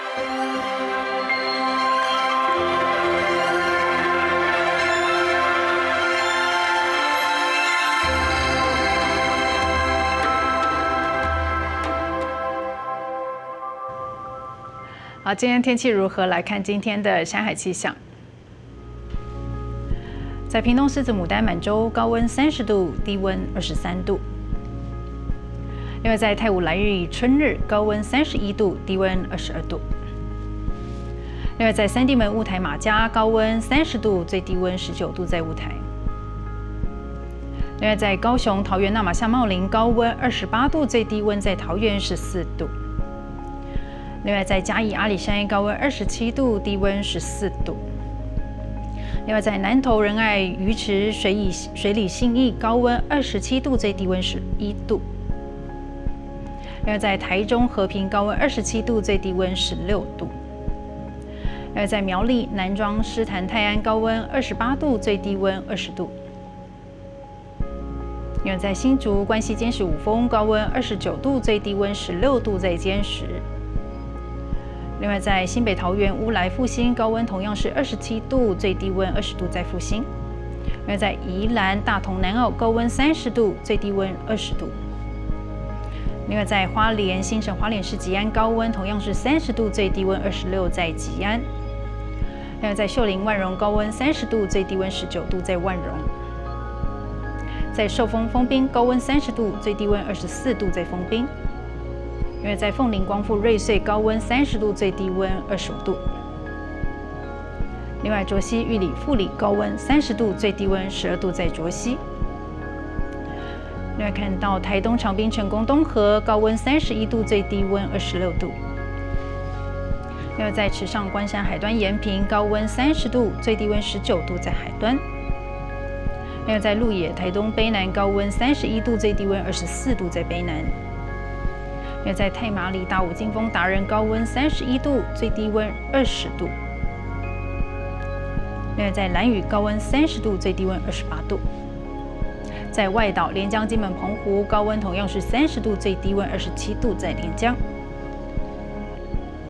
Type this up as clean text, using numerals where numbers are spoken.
好，今天天气如何？来看今天的山海气象。在屏东狮子牡丹满洲，高温30度，低温23度。另外在太武来日春日，高温31度，低温22度。另外在三地门雾台马家，高温30度，最低温19度，在雾台。另外在高雄桃园那玛夏茂林，高温28度，最低温在桃园14度。另外在嘉义阿里山，高温27度，低温14度。另外在南投仁爱鱼池水里信义，高温27度，最低温11度。另外在台中和平，高温27度，最低温16度。另外在苗栗南庄狮潭泰安，高温28度，最低温20度。另外在新竹关西尖石五峰，高温29度，最低温16度，在尖石。另外，在新北桃园乌来复兴，高温同样是27度，最低温20度，在复兴。另外，在宜兰大同南澳，高温30度，最低温20度。另外，在花莲新城花莲市吉安，高温同样是30度，最低温26，在吉安。另外，在秀林万荣，高温30度，最低温19度，在万荣。在寿丰丰滨，高温30度，最低温24度，在丰滨。因为在凤林光复瑞穗，高温30度，最低温25度。另外，卓溪玉里富里高温30度，最低温12度，在卓溪。另外看到台东长滨成功东河，高温31度，最低温26度。另外在池上关山海端延平，高温30度，最低温19度，在海端。另外在鹿野台东卑南，高温31度，最低温24度，在卑南。另外在太麻里大武金峰达人，高温31度，最低温20度。另外在兰屿，高温30度，最低温28度。在外岛连江金门澎湖，高温同样是30度，最低温27度，在连江。